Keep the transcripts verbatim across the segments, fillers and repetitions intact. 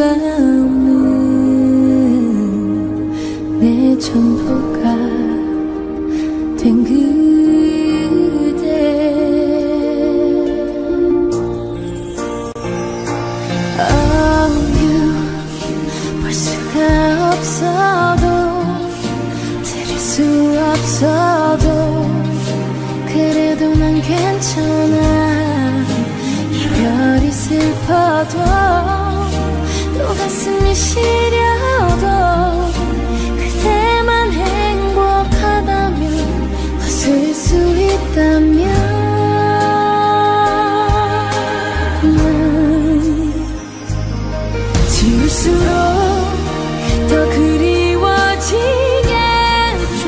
수가 없는 내 전부가 된 그대. Oh you 볼 수가 없어도 들을 수 없어도 그래도 난 괜찮아. 이별이 슬퍼도 또 가슴이 시려도 그대만 행복하다면 웃을 수 있다면 난 지울수록 더 그리워지겠죠.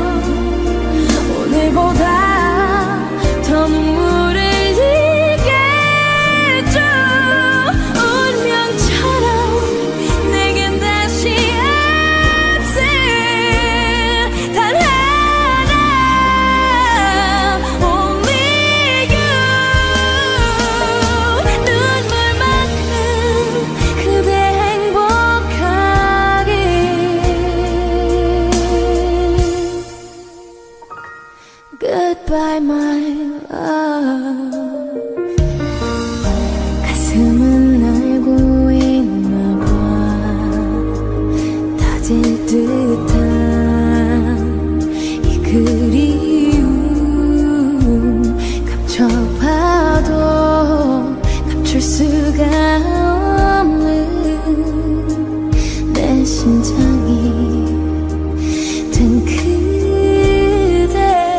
오늘보다 더 눈물을 흘리겠죠. 운명처럼 내겐 다시 없을 단 하나 Only you. 눈물만큼 그대 행복하길. Goodbye my love. 가슴은 알고 있나봐. 터질 듯한 이 그리움 감춰봐도 감출 수가 없는 내 심장이 된 그대.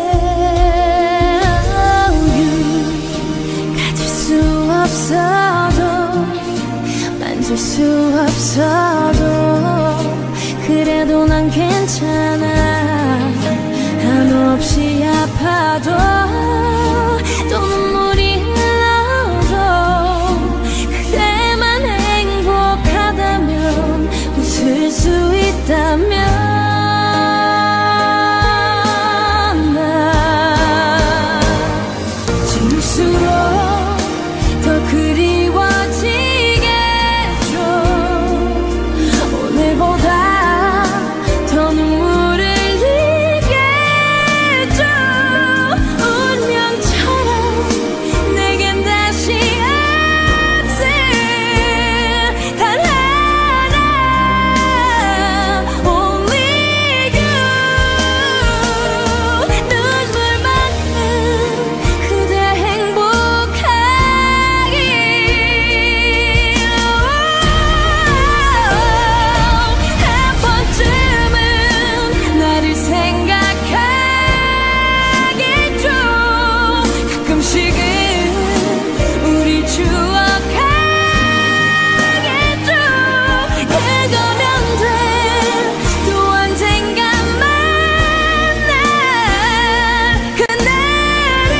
Oh, you 가질 수 없어도 만질 수 없어도 그래도 난 괜찮아. 한없이 아파도 또 눈물이 흘러도 그대만 행복하다면 웃을 수 있다면 난 지울수록 더 그리워지겠죠. 오늘보다 더 눈물을 흘리겠죠. 운명처럼 내겐 다시 없을 단 하나 Only you. 눈물만큼 그대 행복하길. 한 번쯤은 나를 생각하겠죠. 가끔씩은 우리 추억하겠죠. 그거면 돼. 또 언젠가 만날 그날을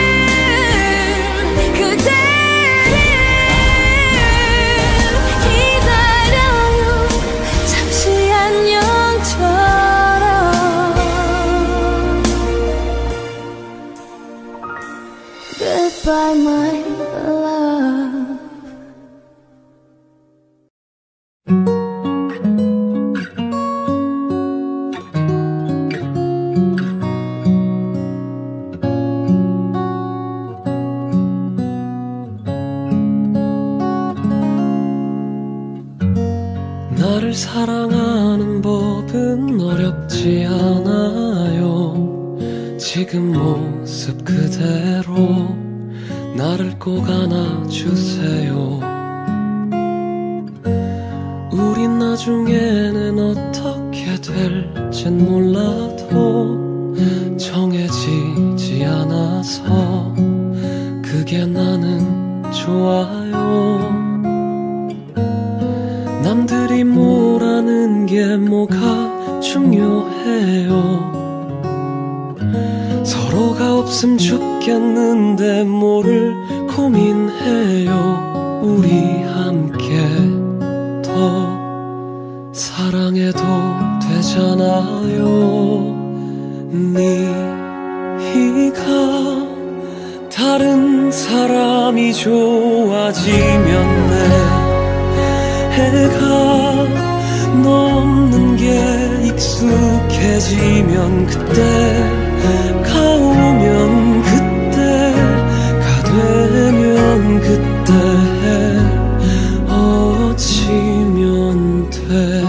그대를 기다려요. 잠시 안녕처럼. Goodbye my love. 나를 사랑하는 법은 어렵지 않아요. 지금 모습 그대로 나를 꼭 안아주세요. 우린 나중에는 어떻게 될진 몰라도 정해지지 않아서 그게 나는 좋아요. 남들이 뭐라는 게 뭐가 중요해요. 서로가 없음 죽겠는데 뭐를 고민해요. 우리 함께 더 사랑해도 되잖아요. 네가 다른 사람이 좋아지면 내 해가 넘는 게 익숙해지면 그때가 오면 그때가 되면 그때 헤어지면 돼.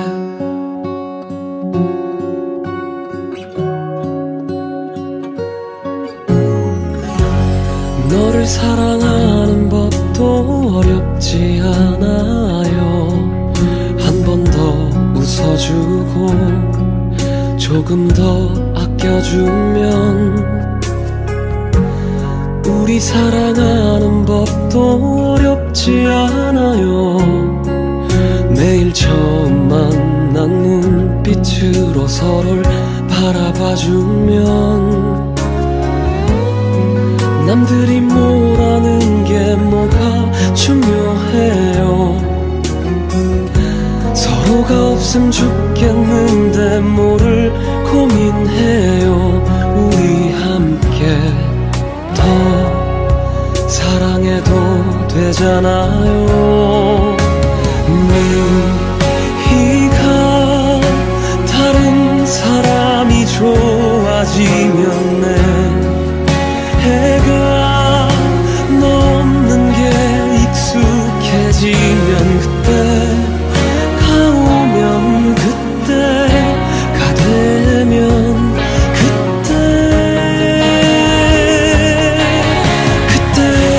너를 사랑하는 법도 어렵지 않아요. 한 번 더 웃어주고 조금 더 아껴주면 우리 사랑하는 법도 어렵지 않아요. 매일 처음 만난 눈빛으로 서로를 바라봐주면 남들이 뭐라는 게 뭐가 중요해요. 서로가 없음 죽겠는데 뭐를 고민해요. 우리 함께 더 사랑해도 되잖아요. 네가 다른 사람이 좋아지면 내 해가 넘는 게 익숙해지면 그때가 오면 그때가 되면 그때 그때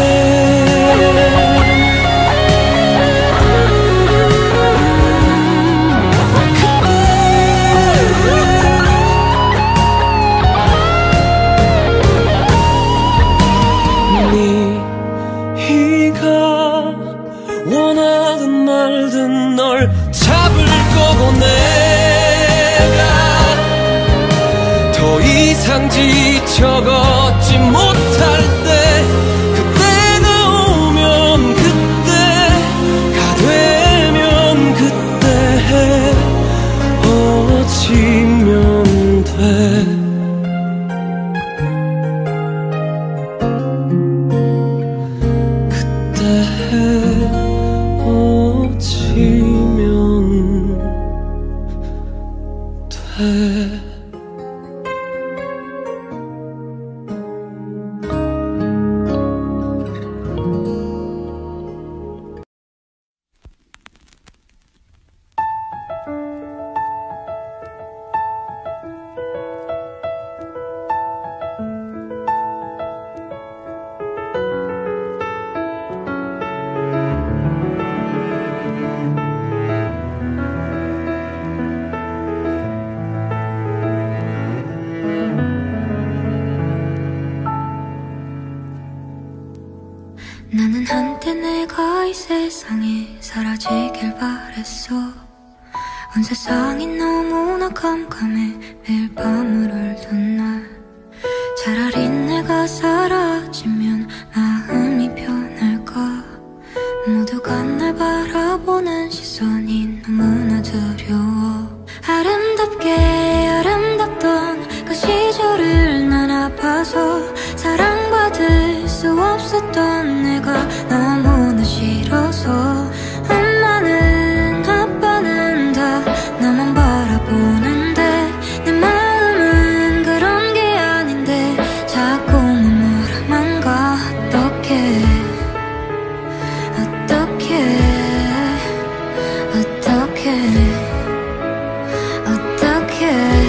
네가 원하든 말든 널 잡을 거고 내가 더 이상 지쳐 걷지 못할 때 그때가 오면 그때가 되면 그때 헤어지면 돼. 헤어지면 돼. 나는 한때 내가 이 세상에 사라지길 바랬어. 온 세상이 너무나 깜깜해 매일 밤을 울던 날. 차라리 내가 사라지면 마음이 편할까. 모두가 날 바라보는 시선이 너무나 두려워. 아름답게 아름답던 그 시절을 난 아파서 사랑받을 수 없었던 내가 너무나 싫어서. 엄마는 아빠는 다 나만 바라보는데 내 마음은 그런 게 아닌데 자꾸만 뭐라만 가. 어떡해 어떡해 어떡해 어떡해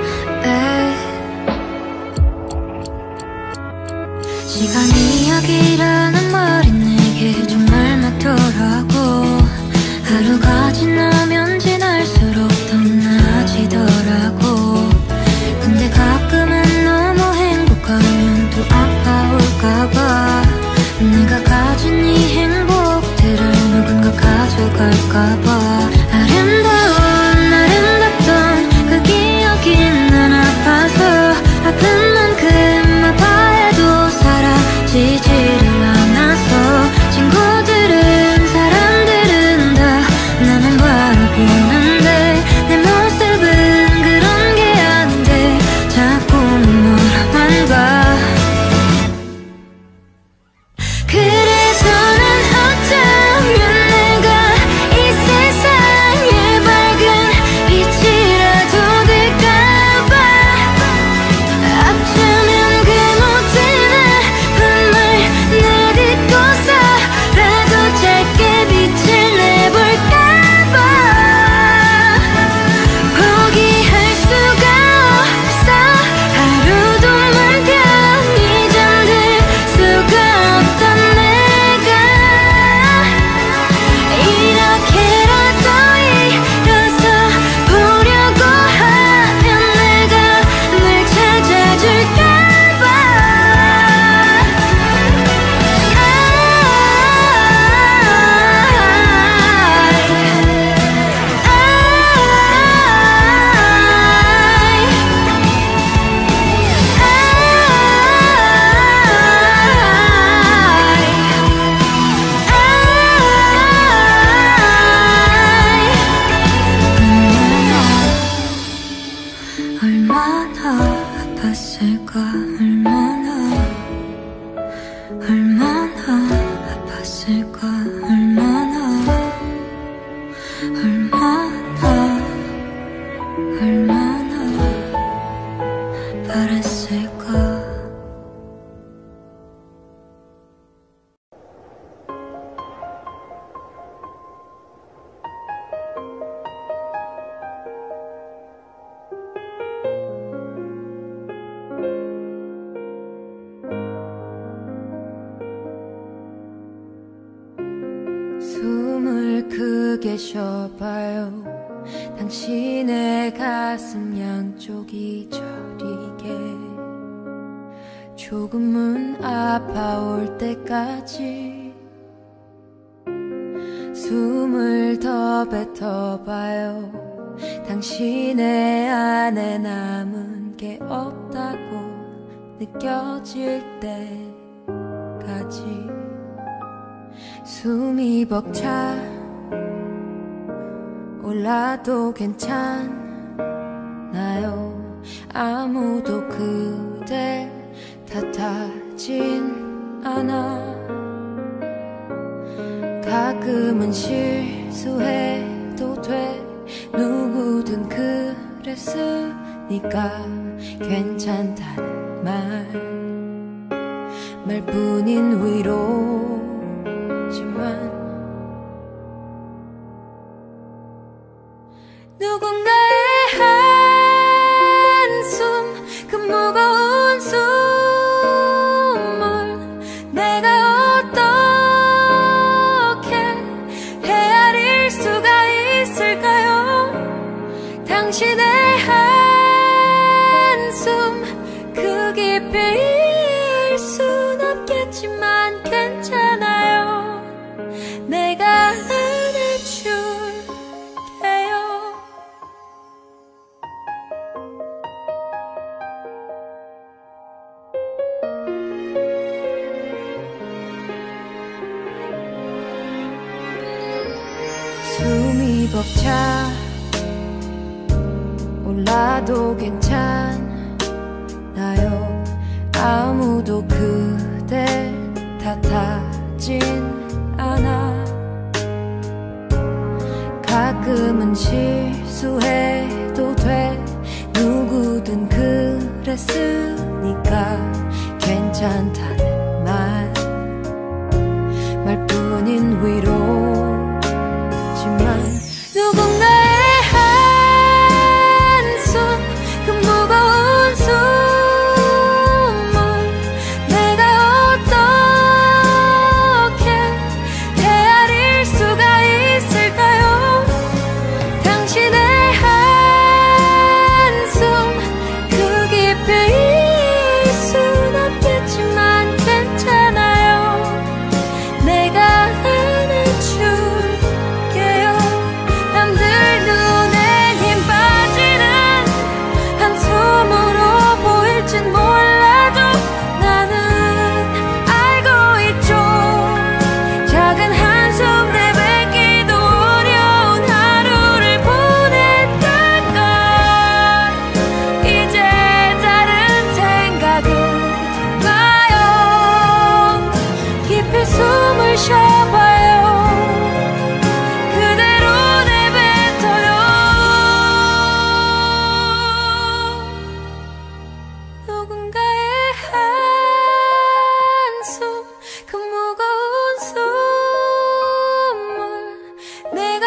시간 이야기라는 말이 내게 정말 맞더라고. 하루가 지나면 지날수록 더 나아지더라고. 근데 가끔은 너무 행복하면 또 아파올까봐. 내가 가진 이 행복들을 누군가 가져갈까봐. 아름다운 아름답던 그 기억이 난 아파서 아픈 만큼 아파해도 사라지지를 않아서. 친구들은 사람들은 다 날 계셔봐요. 당신의 가슴 양쪽이 저리게 조금은 아파올 때까지 숨을 더 뱉어봐요. 당신의 안에 남은 게 없다고 느껴질 때까지 숨이 벅차 올라도 괜찮나요? 아무도 그댈 탓하진 않아. 가끔은 실수해도 돼. 누구든 그랬으니까 괜찮다는 말 말뿐인 위로지만 누군가의 한숨 그 무거운 숨을 내가 어떻게 헤아릴 수가 있을까요? 당신의 한숨 그 깊이일 순 없겠지만 괜찮아요. 내가 안아줄게요. 숨이 벅차 올라도 괜찮나요? 아무도 그댈 탓하진 않아. 가끔은 실수해도 돼. 누구든 그랬으니까 괜찮다는 말 말뿐인 위로지만 누군가의 한숨 그 무거운 숨을 내가 어떻게 헤아릴 수가 있을까요? 당신의 한숨 그 깊이일 순 없겠지만 괜찮아요. 내가 안아줄게요. 남들 눈엔 힘 빠지는 한숨으로 보일진 몰라도 나는 알고 있죠. 작은 한숨 내뱉기도 어려운 하루를 보냈다가 이제 다른 생각은 나요. 깊이 숨을 쉬어봐요. 그대로 내뱉어요. 누군가의 한숨 그 무거운 숨을 내가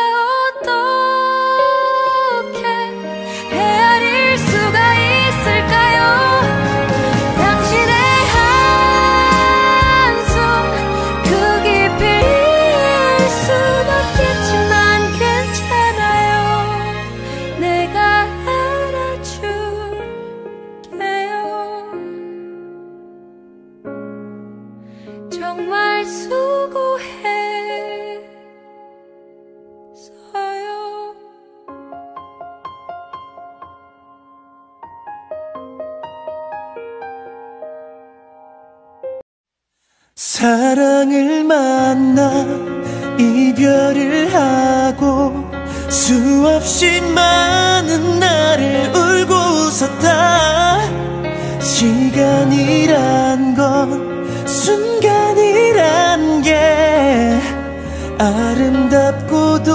어떻게 헤아릴 수가 있을까요? 당신의 한숨 그 깊이일 순 없겠지만 괜찮아요. 내가 안아줄게요. 정말 수고했어요. 사랑을 만나 이별을 하고 수없이 많은 날을 울고 웃었다. 시간이란 건 순간이란 게 아름답고도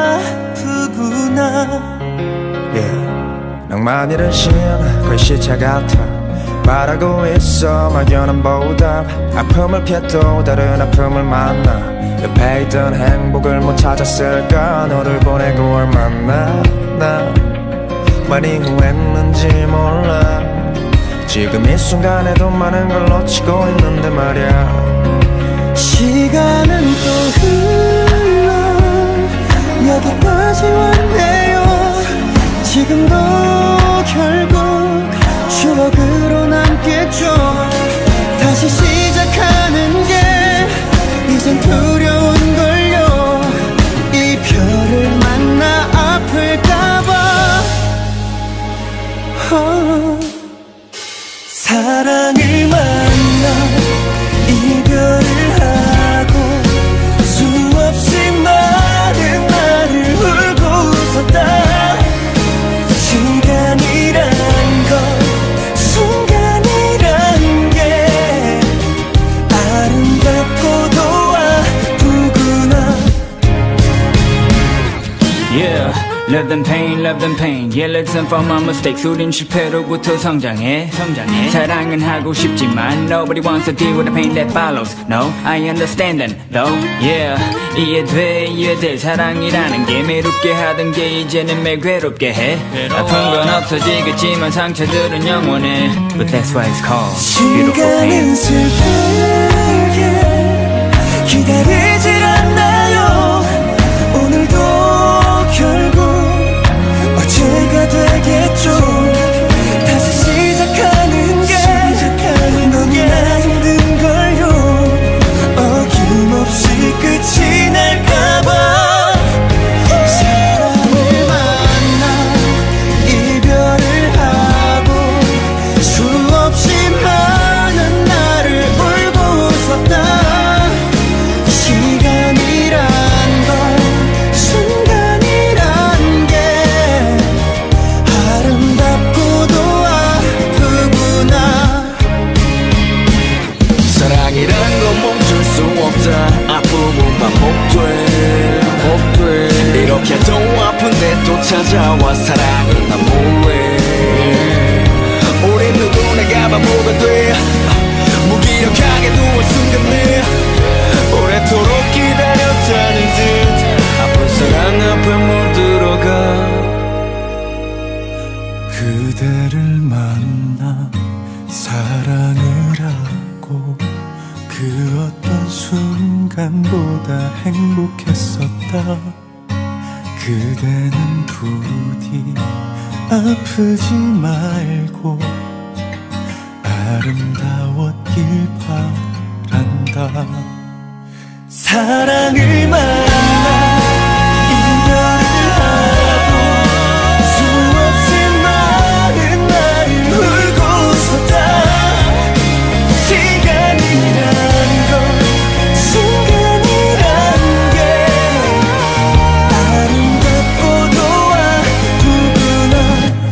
아프구나. yeah. 낭만이란 신 글씨체 같아. 말하고 있어 막연한 보답. 아픔을 피해도 다른 아픔을 만나. 옆에 있던 행복을 못 찾았을까. 너를 보내고 얼마나 나 많이 후회했는지 몰라. 지금 이 순간에도 많은 걸 놓치고 있는데 말야. 시간은 또 흘러 여기까지 왔네요. 지금도 결국 추억으로 남겠죠. 다시 시작하는 게 이젠 두려운걸요. 이별을 만나 아플까봐. 어. 사랑을 만나 이별을 하고 수없이 많은 날을 울고 웃었다. 시간이란 건 순간이란 게 아름답고도 아프구나. Yeah, love them pain, love them pain. Yeah, lesson from my mistakes. 우린 실패로부터 성장해, 성장해. 사랑은 하고 싶지만 nobody wants to deal with the pain that follows. No, I understand them, though. Yeah, 이해돼, 이해돼. 사랑이라는 게 매롭게 하던 게 이제는 매일 괴롭게 해. 아픈 건 없어지겠지만 상처들은 영원해. But that's why it's called beautiful pain. 시간은 슬프게 기다리질 않나요. 오늘도 결국 어제가 되겠죠. 다시 시작하는 게 너무나 힘든걸요. 어김없이 끝이 날까봐. 사랑을 만나 이별을 하고 수없이 많은 날을 울고 웃었다. 시간이란 건 순간이란 게 아름답고도 아프구나. 사랑이란 건 멈출 수 없다. 아픔은 반복돼, 반복돼. 이렇게도 아픈데 또 찾아와 사랑은 난 뭐해. 우린 누구나 바보가 돼. 무기력하게 누워 숨겼네. 오래도록 기다렸다는 듯 아픈 사랑 앞에 못 들어가. 그대를 만나 사랑을 하고 그 어떤 순간보다 행복했었다. 그대는 부디 아프지 말고 아름다웠길 바란다. 사랑을 만나 이별을 하고 수없이 많은 날을 울고 웃었다. 시간이란 건 순간이란 게 아름답고도 아프구나.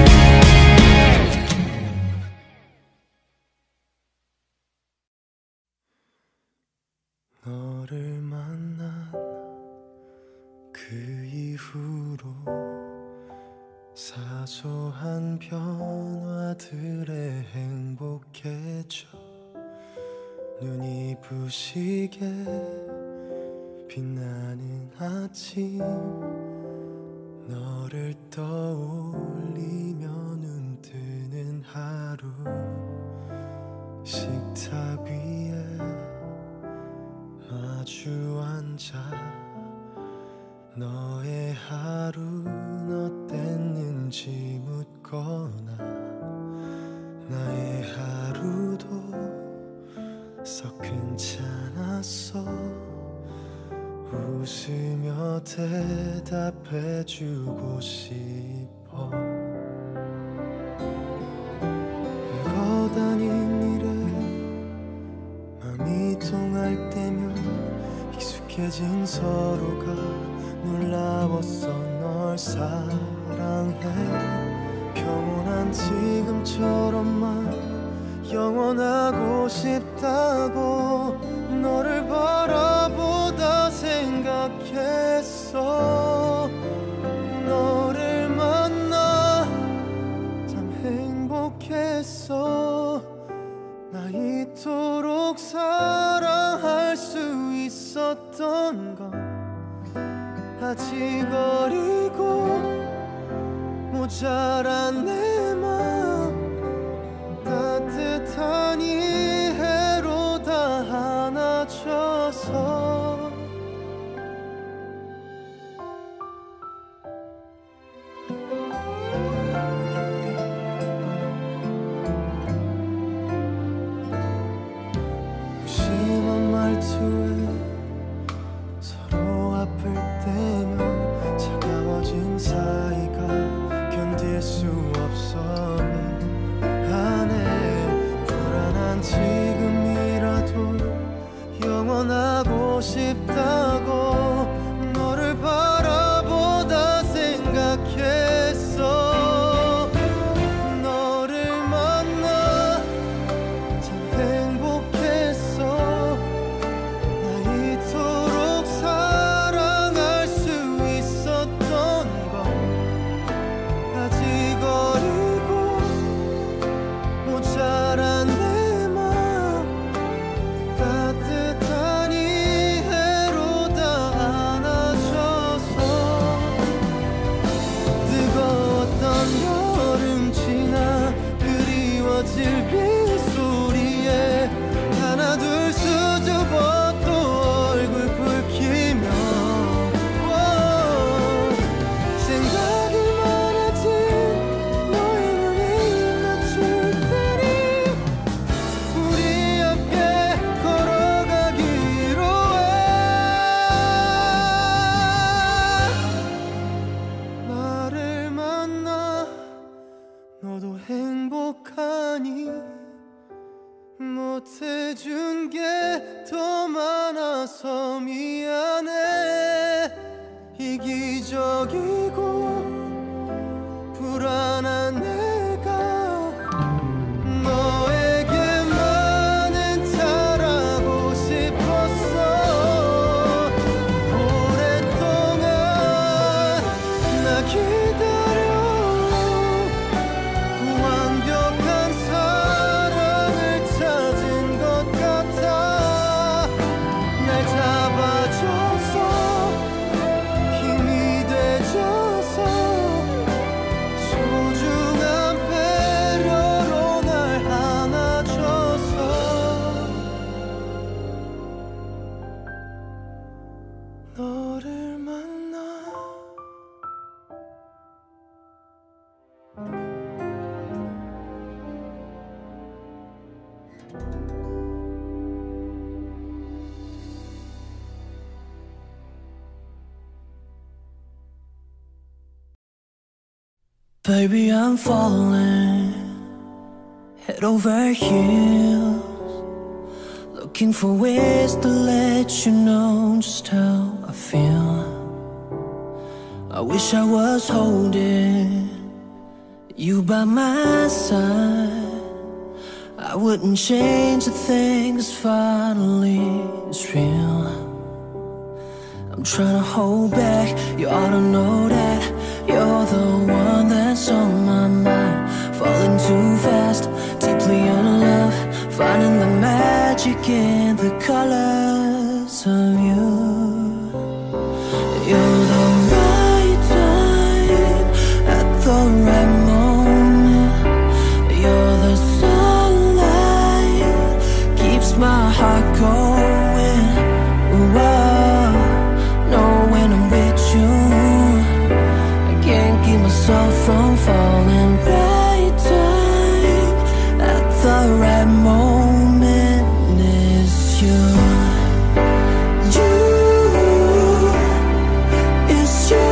너를 만난 그 이후로 사소한 변화들에 행복해져. 눈이 부시게 빛나는 아침 너를 떠올리며 눈 뜨는 하루. 식탁 위에 마주 앉아 너의 하루는 어땠는지 묻거나 나의 하루도 썩 괜찮았어 웃으며 대답해주고 싶어. 별거 아닌 일에 맘이 통할 때면 익숙해진 서로가 놀라웠어. 널 사랑해. 평온한 지금처럼만 영원하고 싶다고 너를 바라보다 생각했어. 너를 만나 참 행복했어. 나 이토록 사랑할 수 있었던 건 아직 어리고 모자란 내 맘 따뜻한 이해로 다 안아줘서 못해준 게 더 많아서 미안해. 이기적이고 불안한 내가 너에게만은 잘하고 싶었어. 오랫동안 나 기다려. 완벽한 사랑을 찾은 것 같아. 날 잡아줘서 힘이 돼줘서 소중한 배려로 날 안아줘서 너를 만나 Baby, I'm falling head over heels, looking for ways to let you know just how I feel. I wish I was holding you by my side. I wouldn't change a thing, 'cause finally it's real. I'm trying to hold back, you ought to know that you're the one that's on my mind. Falling too fast, deeply in love, finding the magic in the colors of you. You're the right time at the right moment. You're the sunlight, keeps my heart going. Whoa, know when I'm with you, I can't keep myself from falling. Right time at the right moment is you. You, it's you.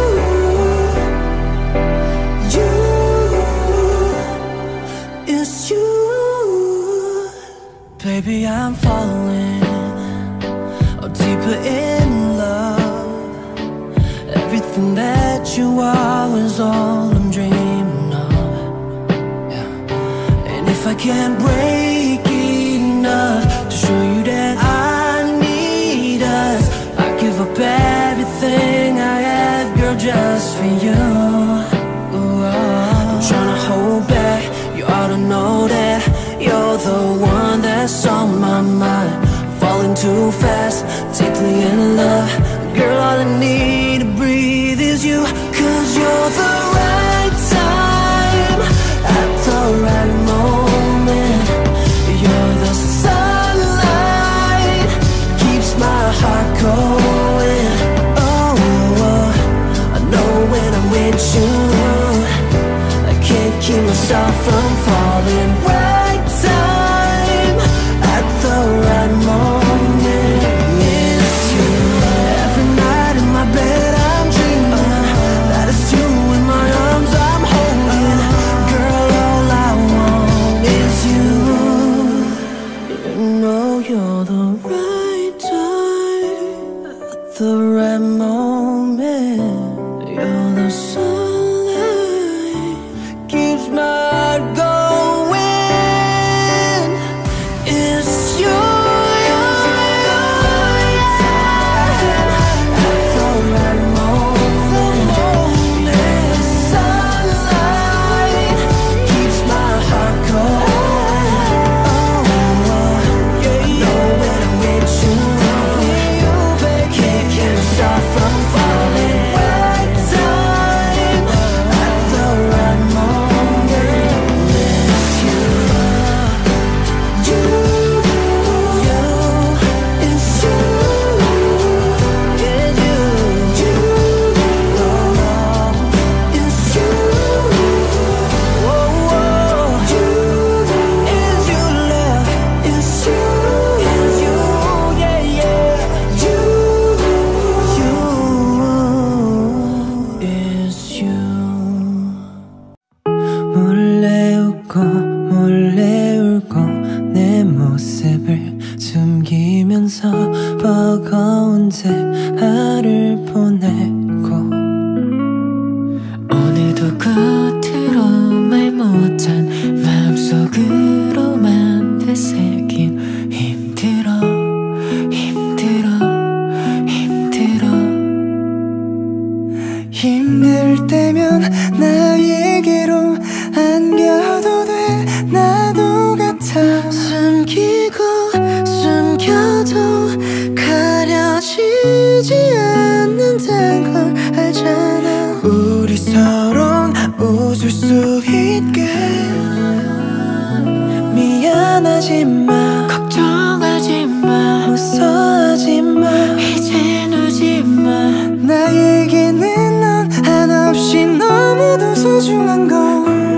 You, it's you. Baby, I'm falling, oh, deeper in love. Everything that you are is all I'm dreaming of. Yeah. And if I can't break enough to show you that I need us, I give up everything I have, girl, just for you. Ooh, I'm trying to hold back, you ought to know that you're the one that's on my mind. Falling too fast, deeply in love, girl, all I need to breathe is you. 'Cause you're the right time at the right moment. You're the sunlight, keeps my heart going. Oh, oh, I know when I'm with you, I can't keep myself from falling. Right time at the right moment is you. Every night in my bed I'm dreaming that it's you in my arms I'm holding. Girl, all I want is you. You know you're the right time at the right moment. You're the sunlight, keeps my heart going. It's you. From 모습을 숨기면서 버거운 대화를 보내고 오늘도 겉으로 말 못한 마음속으로만 되새긴 힘들어 힘들어 힘들어 힘들 때면 나에게로 안겨도 돼 나도 같아 숨기고 숨겨도 가려지지 않는다는 걸 알잖아 우리 서로 웃을 수 있게 미안하지 마 걱정하지 마 무서워하지 마 이젠 울지 마 나에게는 넌 한없이 너무도 소중한 거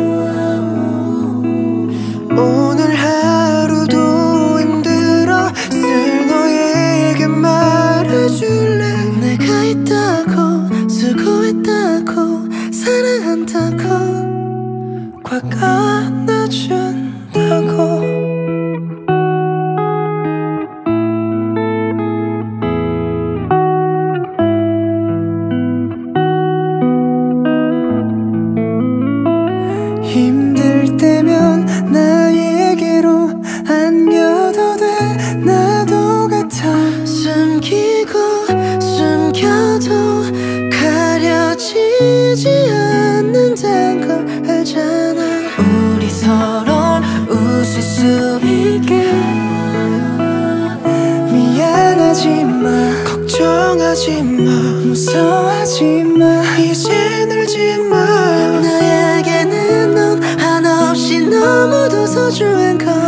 오늘 하루도 힘들어 쓸 너에게 말해줄래 내가 있다고 수고했다고 사랑한다고 꽉 안아준다고 힘들 때면 나에게로 안겨도 돼 나도 같아 숨기고 숨겨도 가려지지 않는다는 걸 알잖아 우리 서로 웃을 수 있게 미안하지 마 걱정하지 마 무서워하지 마 이젠 울지 마 나에게는 넌 한없이 너무도 소중한 걸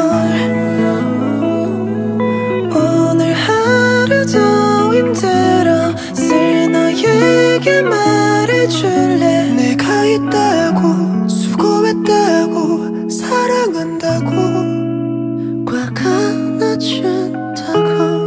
오늘 하루도 힘들어 쓸 너에게 말해줄래 내가 있다고 수고했다고 사랑한다고 꽉 안아준다고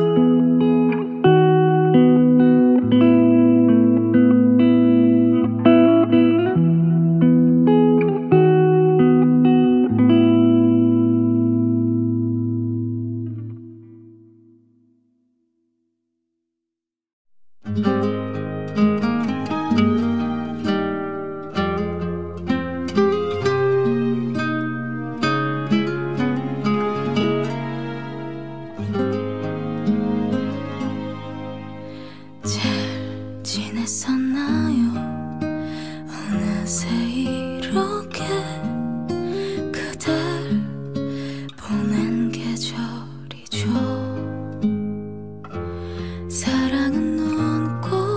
사랑은 눈꽃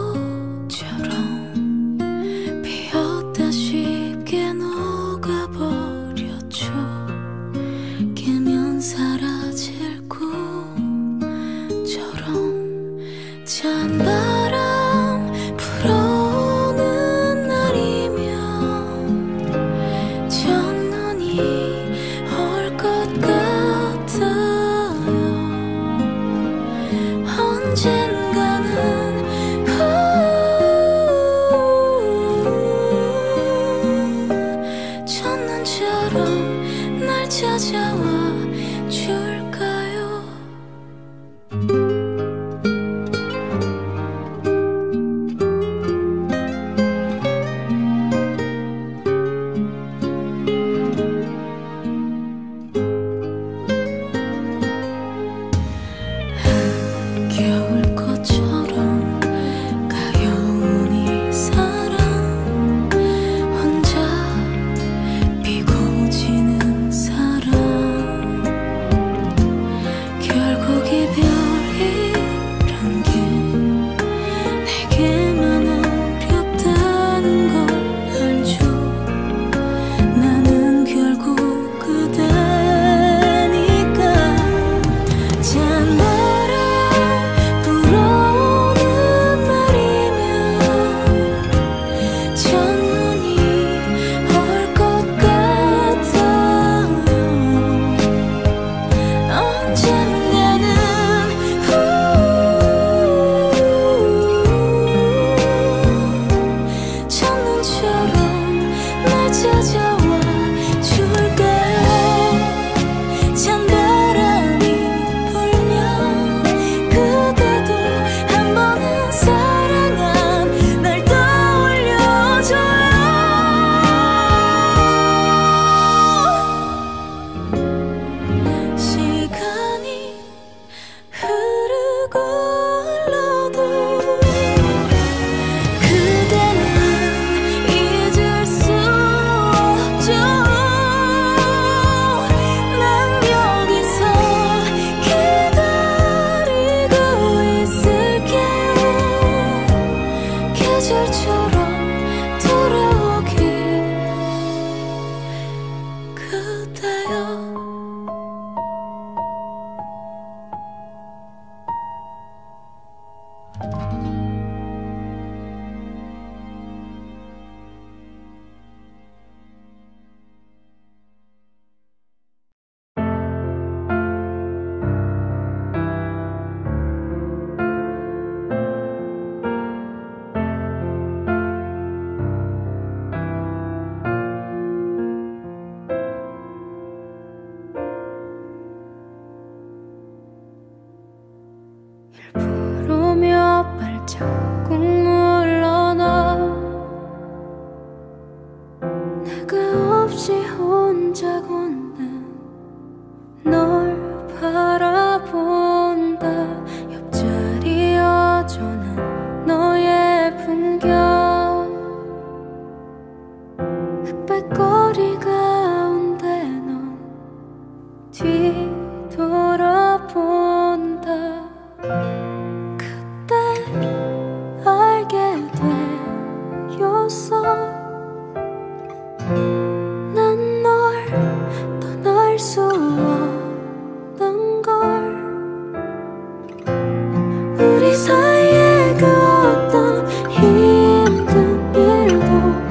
우리 사이에 그 어떤 힘든 일도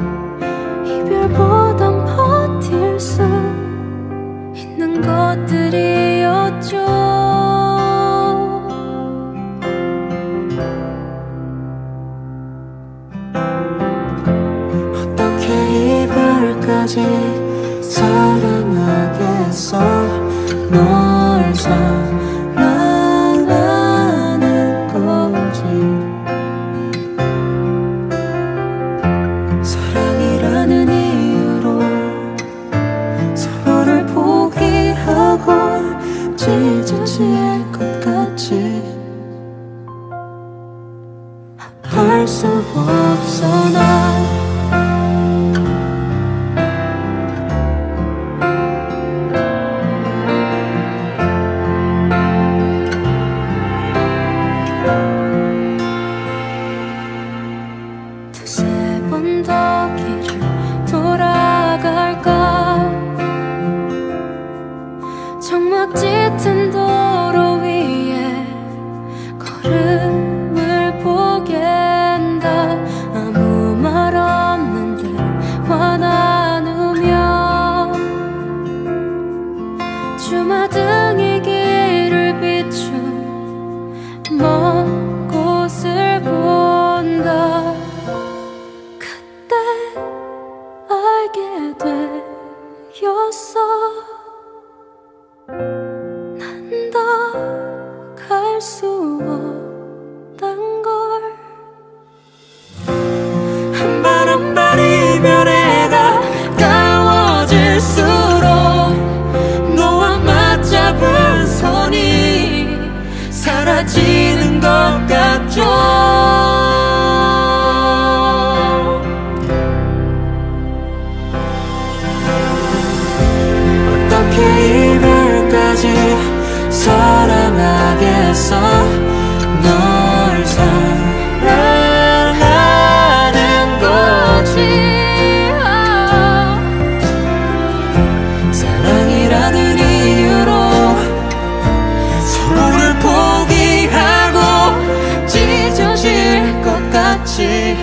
이별보단 버틸 수 있는 것들이었죠. 어떻게 이별까지 사랑하겠어. 널 사랑하는 거지. 사랑이라는 이유로 서로를 포기하고 찢어질 것 같이 할 수 없어 난. 짙은 도로 위에 걸음을 보갠다. 아무 말 없는데 화 나누며 주마등이 길을 비춘 먼 곳을 본다. 그때 알게 되었어. 난 더 갈 수 없단 걸. 한 발 한 발 이별에 가까워질수록 너와 맞잡은 손이 사라지는 것 같죠. 어떻게 이별까지 사랑하겠어. 널 사랑하는 거지. 사랑이라는 이유로 서로를 포기하고 찢어질 것 같이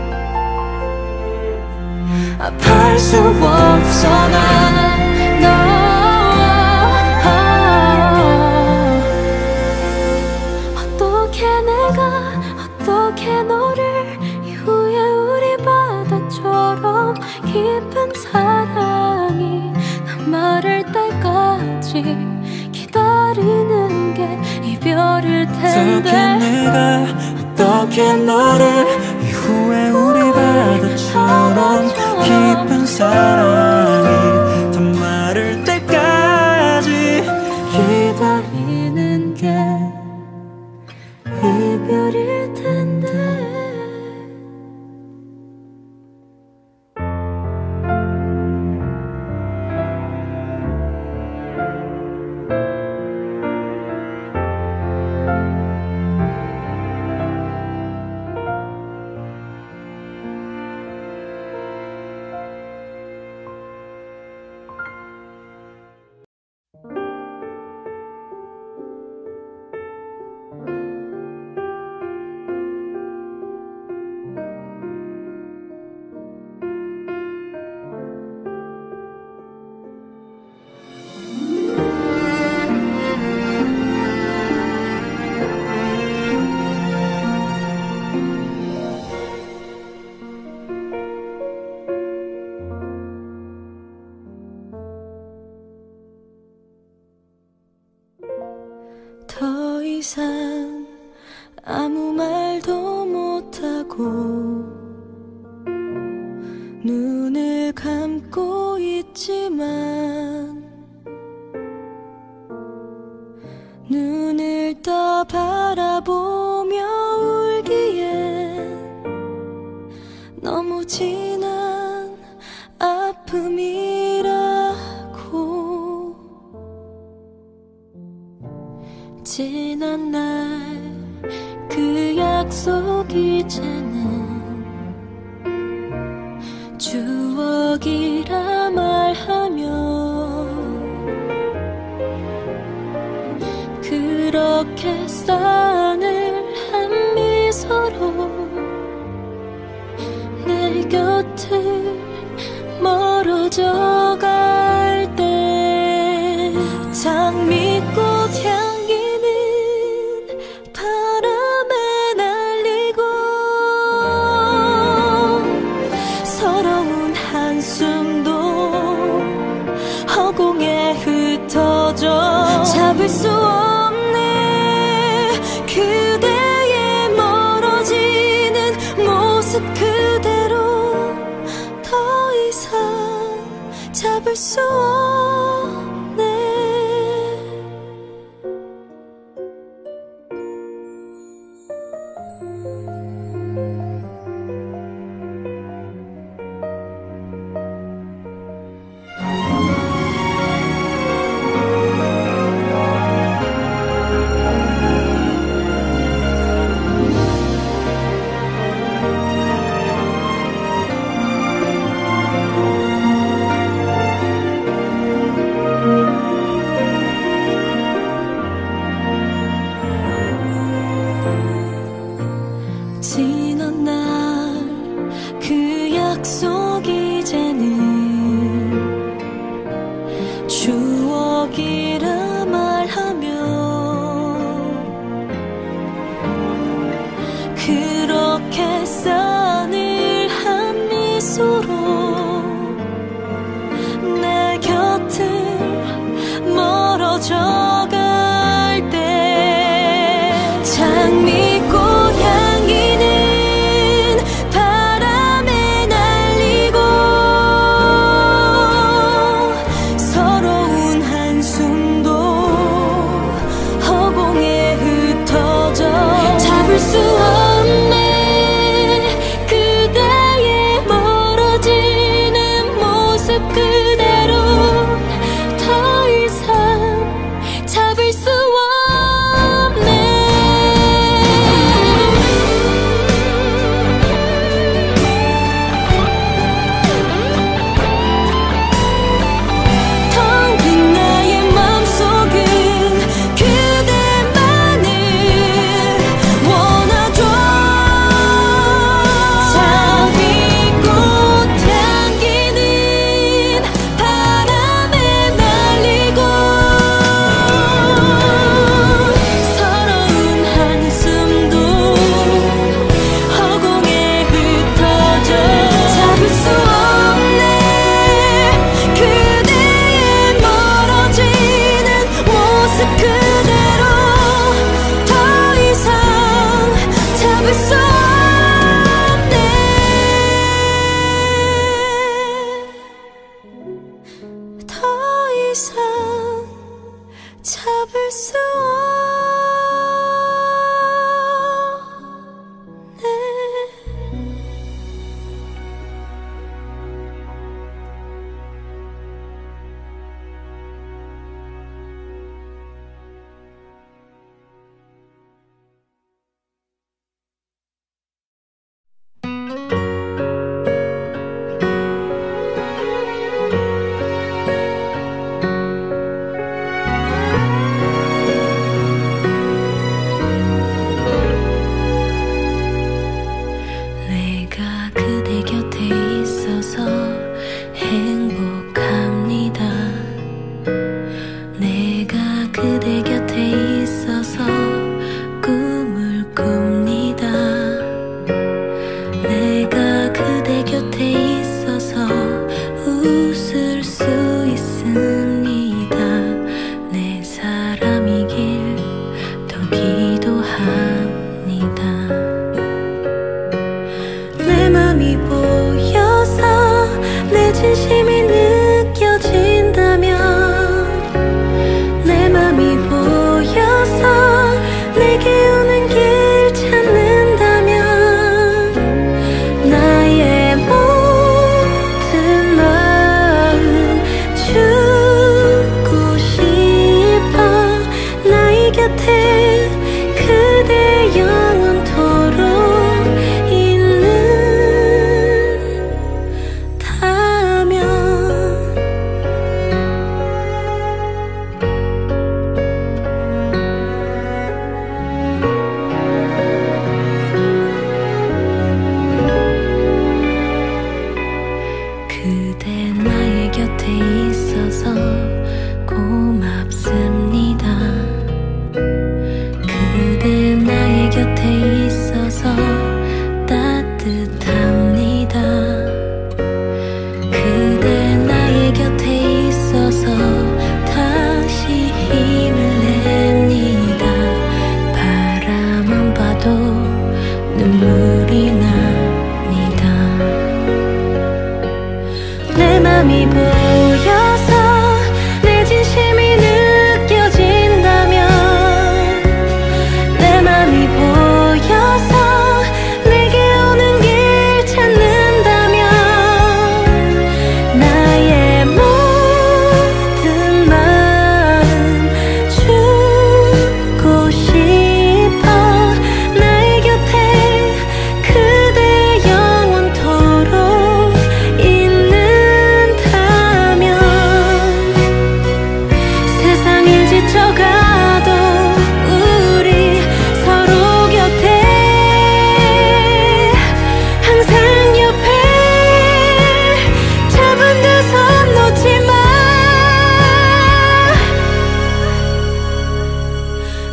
아파할 수 없어 난. 어떻게 너를 이후에 우리 바다처럼 깊은 사랑이 남아를 때까지 기다리는 게 이별일 텐데. 어떻게 내가 어떻게 너를 이후에 우리 바다처럼 깊은 사랑이 남아를 때까지 기다리는 게 이별일 텐데. 더 이상 아무 말도 못하고 눈을 감고 있지만 눈을 떠 바라보며 울기엔 너무 진한 아픔이라고. 지난 날 그 약속 이제는 추억이라 말하며 그렇게 산을 서로 내 곁을 멀어져 갈 때 장미꽃 향기는 바람에 날리고 서러운 한숨도 허공에 흩어져 잡을 수 없네 그대의 멀어지는 모습 그대로 더 이상 잡을 수 없네. 지난 날 그 약속 이제는 추억이라 말하며 그렇게 싸늘한 미소로 내 곁을 멀어져 갈 때 장미꽃 향기는 바람에 날리고 서러운 한숨도 허공에 흩어져 잡을 수 없네 그대의 멀어지는 모습 그대로 더 이상 잡을 수 잡을 수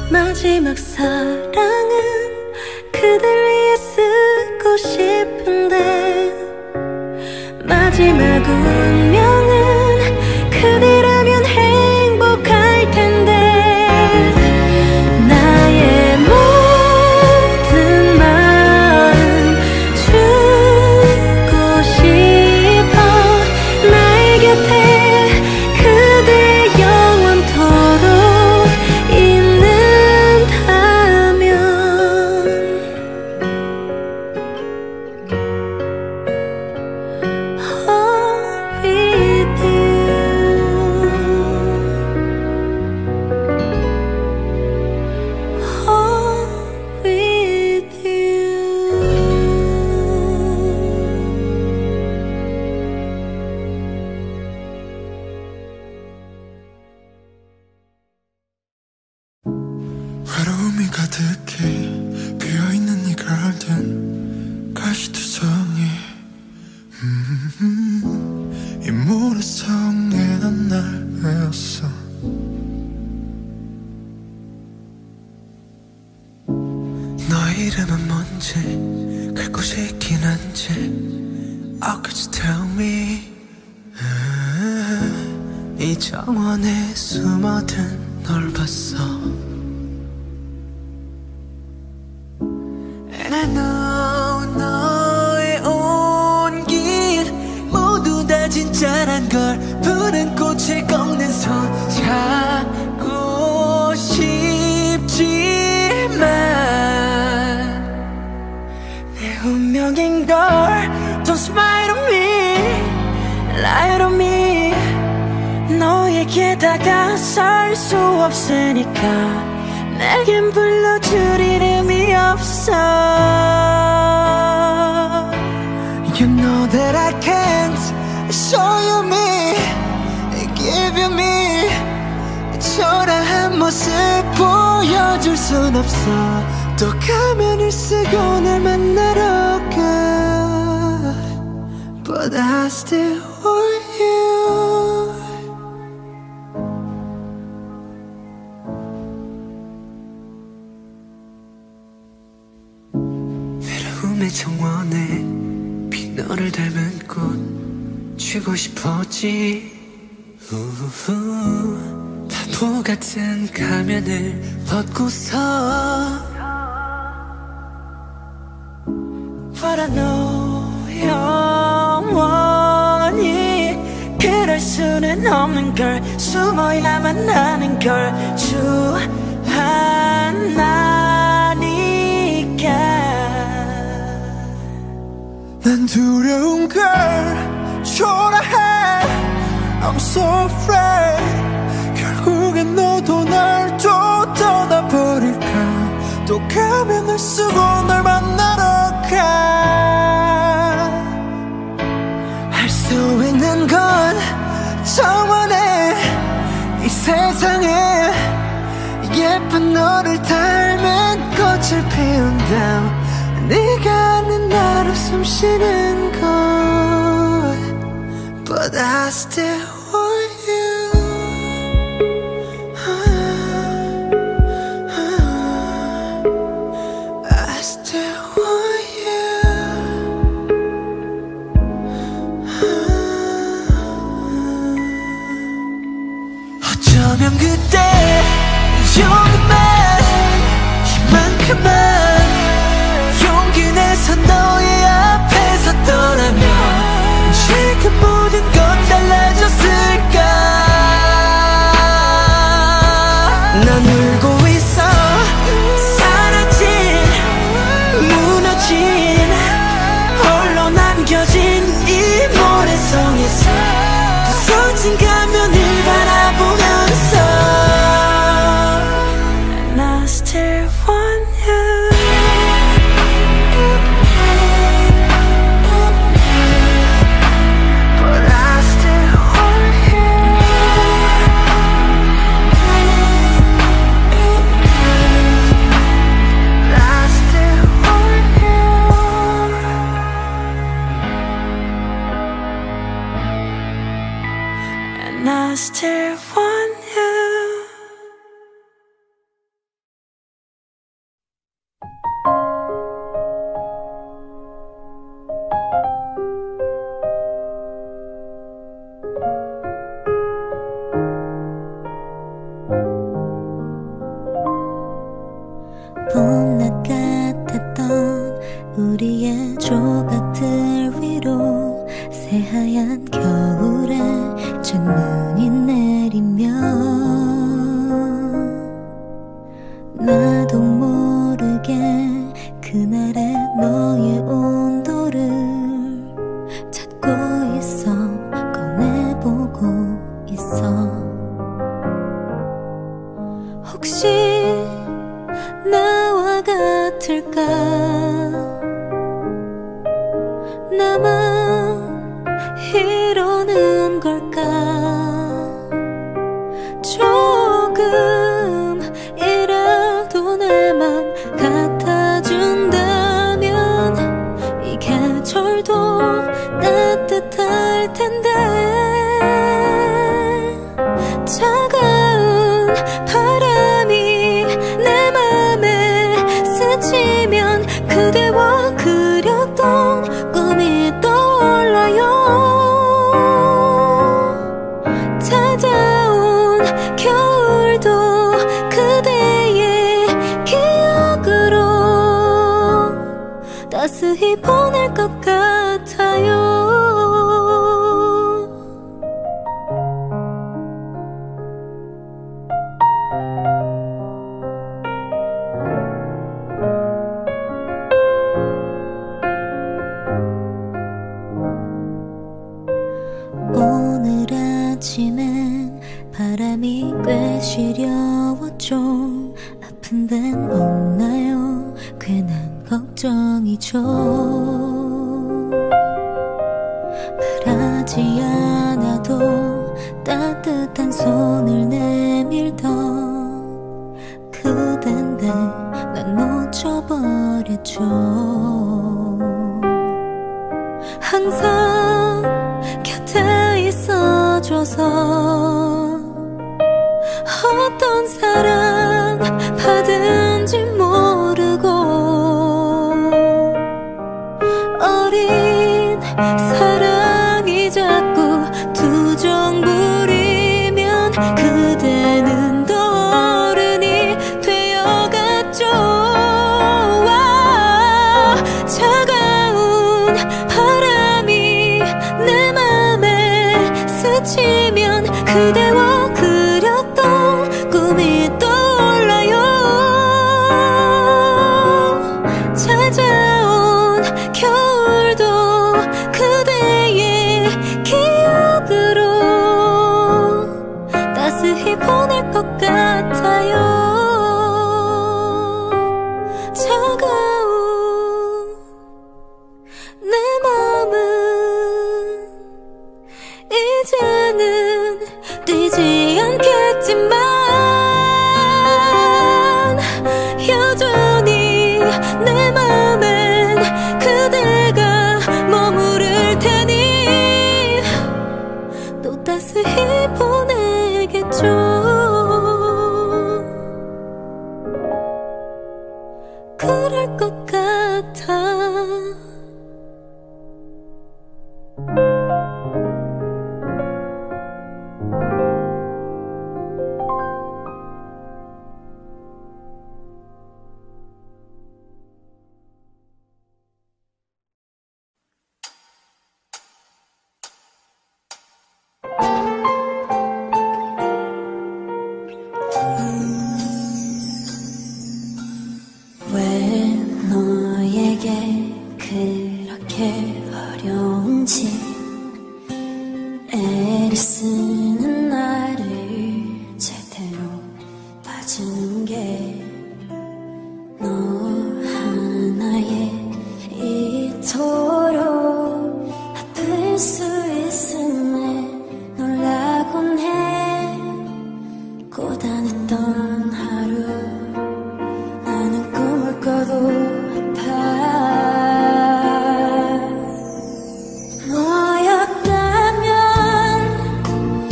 마지막 사랑은 그댈 위해 쓰고 싶은데 마지막 운명은 그대라면 행복할 텐데 나의 모든 마음 주고 싶어 나의 곁에 그대 영원토록 있는다면 Oh, with you Oh, with you 외로움이 가득해 비어있는 이 가든 가시투성이 음, 이 모래성에 난 날 외웠어 너의 이름은 뭔지 갈 곳이 있긴 한지 Oh could you tell me 음, 이 정원에 숨어든 널 봤어 And I know 너의 온길 모두 다 진짜란 걸 푸른 꽃을 꺾는 손 잡고 싶지만 내 운명인 걸 Don't smile on me, lie on me 너에게 다가설 수 없으니까 내겐 불러줄 이름이 없어 You know that I can't show you me Give you me 초라한 모습 보여줄 순 없어 또 가면을 쓰고 날 만나러 가 But I still want you 외로움의 정원에 빈 너를 닮은 꽃 쥐고 싶었지 우후, 바보 같은 가면을 벗고서 But I know 영원히 그럴 수는 없는 걸 숨어야만 하는 걸 주하나니까 난 두려운 걸 초라해 I'm so afraid 결국엔 너도 날 또 떠나버릴까 또 가면을 쓰고 널 만나러 가 할 수 있는 건 정원에 이 세상에 예쁜 너를 닮은 꽃을 피운다 네가 아는 나로 숨쉬는 곳 But I still want you I still want you 어쩌면 그때 조금만 이만큼만 용기 내서 너의 앞에 섰더라면 지금 모든 건 달라졌을까 난 울고 있어 사라진 무너진 홀로 남겨진 이 모래성에서 부서진 가면을 바라보면서 And I still want you But I still want you I still want you And I still want you 봄낮 같았던 우리의 조각들 위로 새하얀 겨울에 첫눈이 내리면 나도 모르게 그날의 너의 온도를 찾고 있어, 꺼내보고 있어. 혹시 나와 같을까? 나만 이러는 걸까? 조금이라도 내 맘 같아준다면 이 계절도 따뜻할 텐데. 차가운 바람이 내 맘에 스치면 그대와 그렸던 꿈이 떠올라요. 찾아온 겨울도 그대의 기억으로 따스히 보낼 것 같아요. 오늘 아침엔 바람이 꽤 시려웠죠. 아픈 데는 없나요? 괜한 걱정이죠. 말하지 않아도 따뜻한 손을 내밀던 그댄데 난 놓쳐버렸죠. 항상 곁에 있어줘서 어떤 사랑 받은지 모르고 어린 사랑이 자꾸 투정 부리면 그대는 더 어른이 되어갔죠. 와, 차가운 바람이 내 맘에 스치면 그대와 그렸던 꿈이 떠올라요. 찾아온 겨울도 그대의 기억으로 따스히 보낼 것 같아요. 차가운 내 맘은 이제는 뛰지 않겠지만 여전히 내 맘엔 그대가 머무를 테니 또 따스히 보내겠죠. 그럴 것 같아. 왜 너에게 그렇게 어려운지 애를 쓰는 나를 제대로 봐주는 게 너 하나에 이토록 아플 수 있음에 놀라곤 해. 고단했던 하루 나는 꿈을 꿔도 아파. 너였다면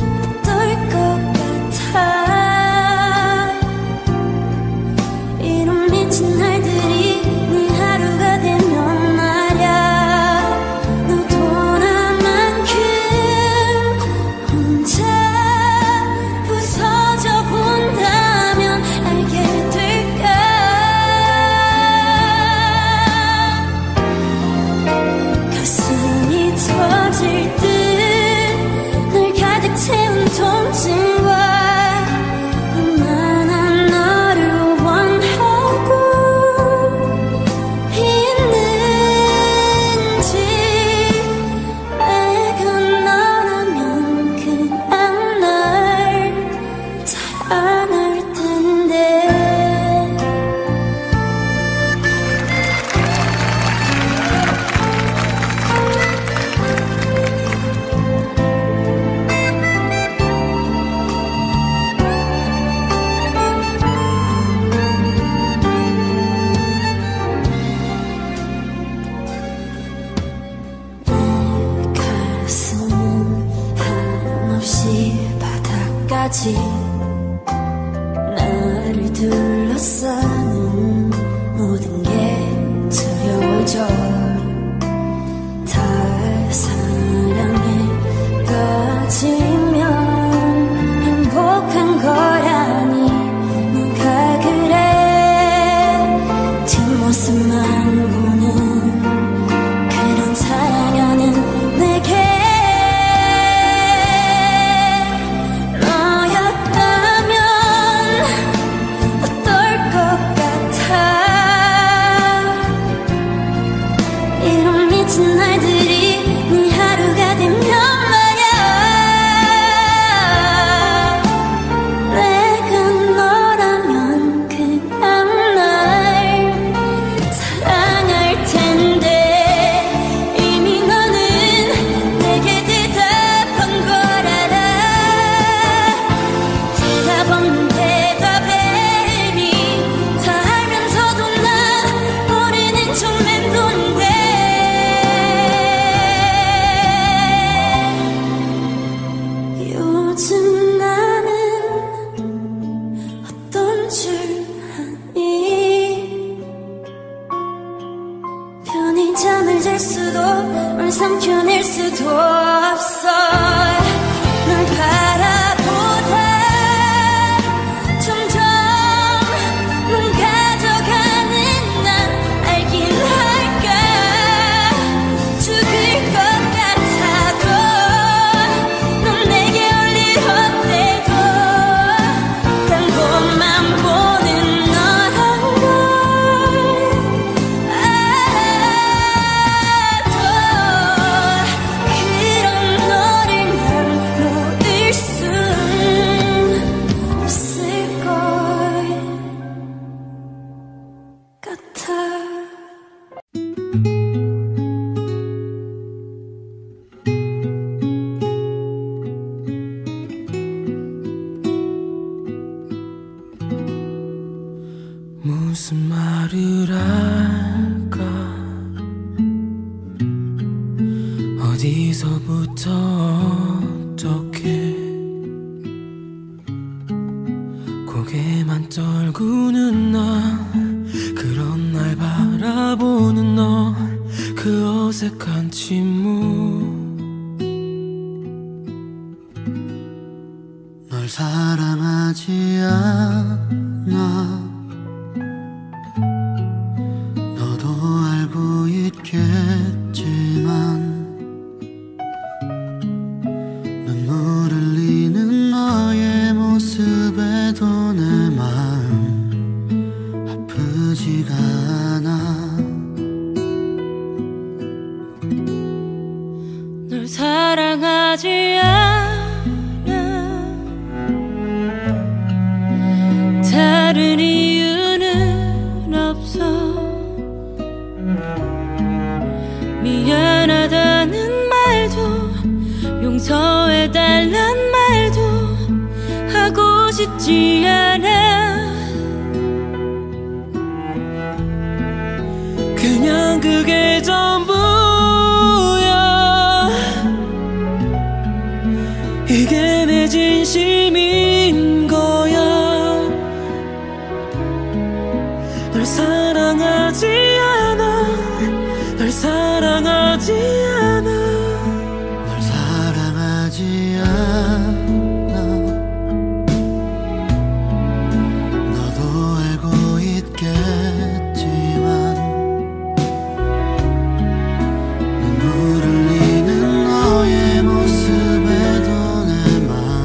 없이 나를 둘러싸는 모든 게 두려워져. 달 사랑에 빠지면 행복한 거라니 누가 그래. 뒷모습만 보는 그런 사랑하는 내게 날들이 네 하루가 되면 말야. 내가 너라면 그냥 날 사랑할 텐데 이미 너는 내게 대답한 걸 알아. 대답 없는 대답해니 다 알면서도 난 모르는 척 맴돈데. 요즘 나는 어떤 줄 아니. 편히 잠을 잘 수도 널 삼켜낼 수도 없어. 널 바라보다 점점 눈 가져가는 난 알긴 할까. 죽을 것 같아도 넌 내게 단 것만 보는 너란 걸 알아도 그런 너를 난 놓을 순 없을 것 같아. 무슨 말을 할까. 어디서부터 어떻게 고개만 떨구는 나. 그런 날 바라보는 너. 그 어색한 침묵. 널 사랑하지 않아. 너도 알고 있겠지만 눈물 흘리는 너의 모습에도 내 마음 아프지가 않아. 널 사랑하지 않아. 다른 이유는 없어. 미안하다는 말도 용서해달란 말도 하고 싶지 않아. 그냥 그게 전부야. 이게 내 진심인 거야. 널 사랑하지 않아. 널 사랑하지 않아. 널 사랑하지 않아. 너도 알고 있겠지만 눈물 흘리는 너의 모습에도 내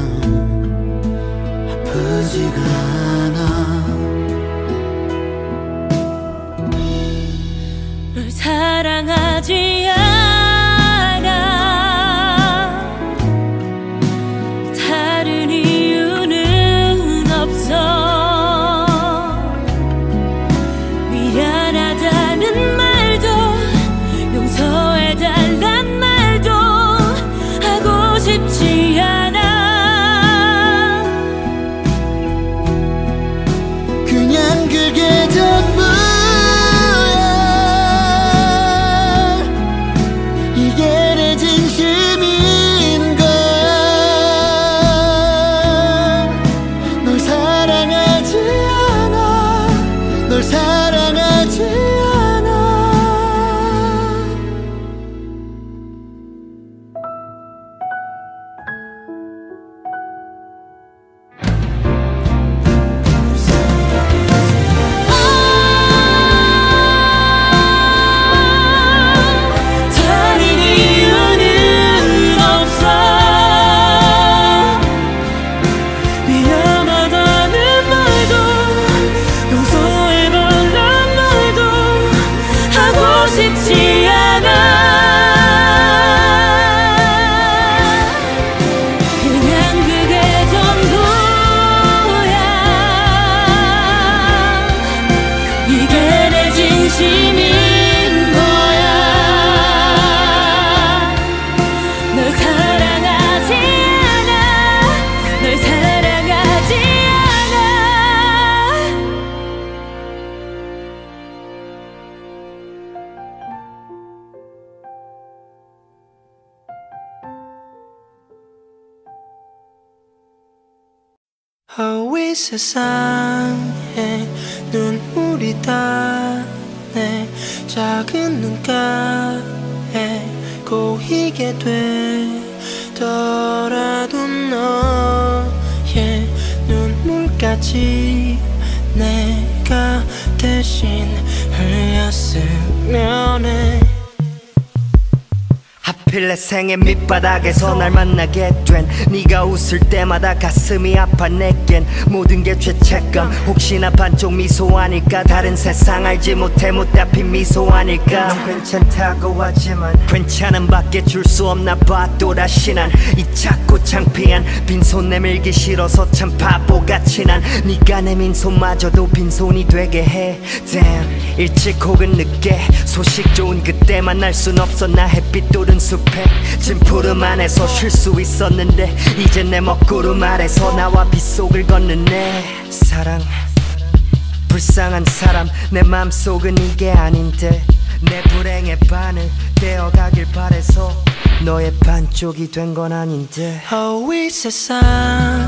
마음 아프지가 않아. 널 사랑하지 않아. 진심인 거야. 널 사랑하지 않아, 널 사랑하지 않아. Oh, 이 세상에 눈물이 닿네. 작은 눈가에 고이게 되더라도 너의 눈물까지 내가 대신 흘렸으면 해. 하필 내 생의 밑바닥에서 날 만나게 된 네가 웃을 때마다 가슴이 아파 내겐 모든 게 죄책감. 혹시나 반쪽 미소 아닐까, 다른 세상 알지 못해 못답힌 미소 아닐까. 넌 괜찮다고 하지만 괜찮은 밖에 줄 수 없나 봐. 또다시 난 이 작고 창피한 빈손 내밀기 싫어서 참 바보같이 난 네가 내민 손마저도 빈손이 되게 해. Damn, 일찍 혹은 늦게 소식 좋은 그때 만날 순 없었나. 햇빛 도는 숲에 진푸름 안에서 쉴 수 있었는데 이제 내 먹구름 아래서 나와 빗속을 걷는 내 사랑. 불쌍한 사람, 내 맘속은 이게 아닌데 내 불행의 반을 떼어가길 바래서 너의 반쪽이 된 건 아닌데. Oh, 이 세상에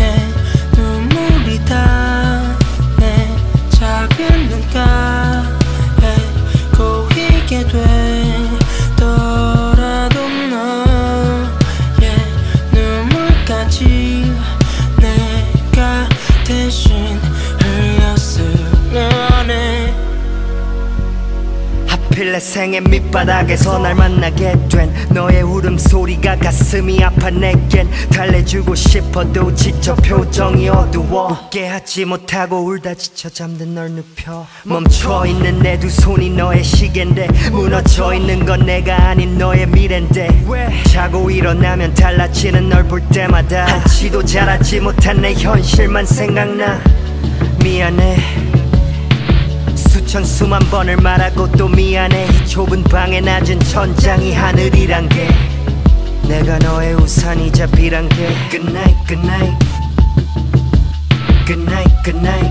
눈물이 닿네. 작은 눈가에 고이게 되더라도 너의 눈물까지 내가 대신 흘렸으면 해. 하필 내 생의 밑바닥에서 날 만나게 된 너의 울음소리가 가슴이 아파 내겐. 달래주고 싶어도 지쳐 표정이 어두워. 웃게 하지 못하고 울다 지쳐 잠든 널 눕혀. 멈춰있는 내 두 손이 너의 시계인데 무너져 있는 건 내가 아닌 너의 미래인데 왜 자고 일어나면 달라지는 널 볼 때마다 한치도 자라지 못한 내 현실만 생각나. 미안해, 수천 수만 번을 말하고 또 미안해. 이 좁은 방에 낮은 천장이 하늘이란 게 내가 너의 우산이자 비란 게. Good night, good night, good night, good night,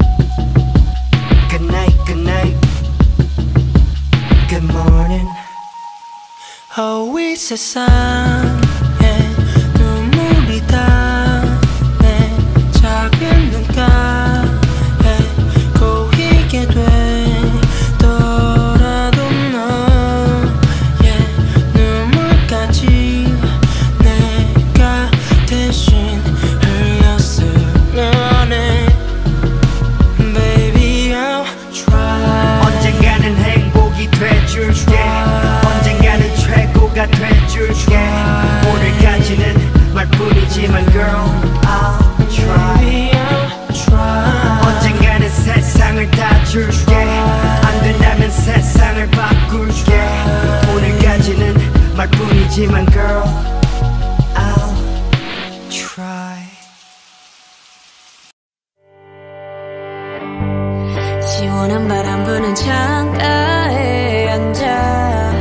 good night, good night, good morning. Oh, 이 세상에 눈물이 닿네. 작은 눈가에 고이게 되더라도 너의 눈물까지 내가 대신 흘렸으면 해. Baby, I'll try. 언젠가는 행복이 돼줄게. 언젠가는 최고가 돼줄게. 오늘까지는 말뿐이지만 girl, I'll try. Baby, I'll try. 언젠가는 세상을 다 줄게. 안 된다면 세상을 바꿀게. 오늘까지는 말뿐이지만 girl, I'll try. 시원한 바람 부는 창가에 앉아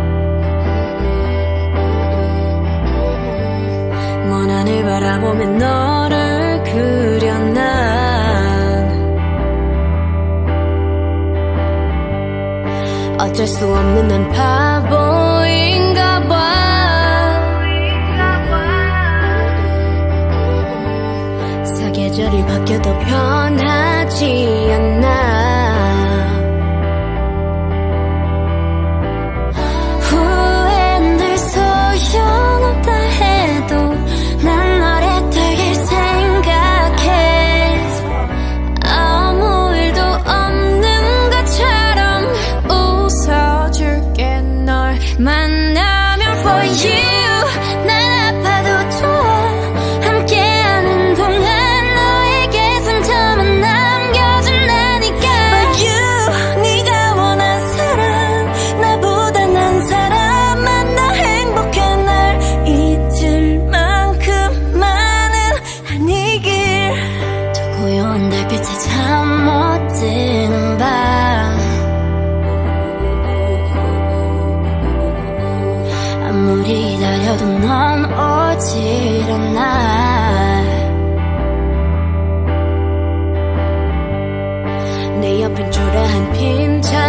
먼 하늘 바라보며 너를 그려 난 어쩔 수 없는 난 바보인가 봐. 사계절이 바뀌어도 변하지 않아. 후회는 늘 소용없다 해도 난 너를 되게 생각해. 아무 일도 없는 것처럼 웃어줄게. 널 만나면 for you 난 아파도 좋아. 함께하는 동안 너에게 상처만 남겨준 옆엔 초라한 핀잔